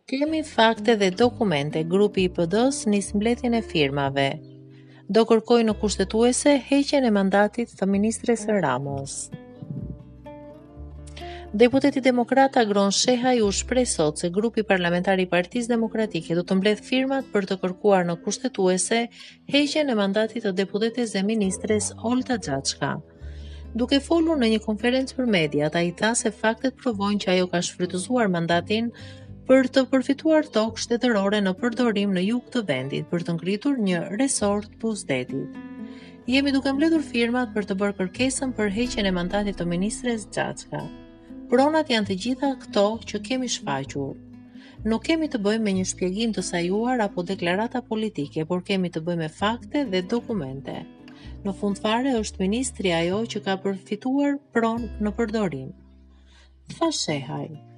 Kemi fakte dhe dokumente. Grupi i PD-s nis mbledhjen e firmave. Do kërkojë në kushtetuese heqjen e mandatit të ministres së Ramës. Deputeti demokrat Agron Shehaj u shpreh sot se grupi parlamentar i Partisë Demokratike do të mbledh firmat për të kërkuar në kushtetuese heqjen e mandatit të deputetes dhe ministres Olta Xhaçka. Duke folur në një konferencë për mediat, ai tha se faktet provojnë që ajo ka shfrytëzuar mandatin për të përfituar tokë shtetërore në përdorim në jug të vendit për të ngritur një resort pushtetit. Jemi duke mbledhur firmat për të bërë kërkesën për heqjen e mandatit të ministres Xhaçka. Pronat janë të gjitha këto që kemi shfaqur. Nuk kemi të bëjmë me një shpjegim të sajuar apo deklarata politike, por kemi të bëjmë me fakte dhe dokumente. Në fund fare është ministri ajo që ka përfituar pronë në përdorim. Tha Shehaj.